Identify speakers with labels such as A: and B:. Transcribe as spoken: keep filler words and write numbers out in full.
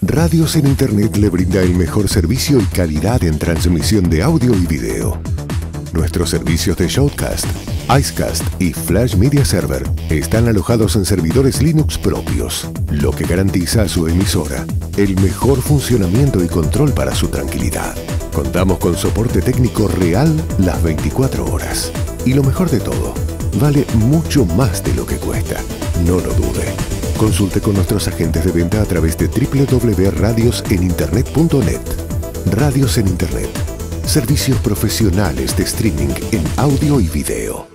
A: Radios en Internet le brinda el mejor servicio y calidad en transmisión de audio y video. Nuestros servicios de Shoutcast, Icecast y Flash Media Server están alojados en servidores Linux propios, lo que garantiza a su emisora el mejor funcionamiento y control para su tranquilidad. Contamos con soporte técnico real las veinticuatro horas. Y lo mejor de todo, vale mucho más de lo que cuesta. No lo dude. Consulte con nuestros agentes de venta a través de doble u doble u doble u punto radios en internet punto net. Radios en Internet. Servicios profesionales de streaming en audio y video.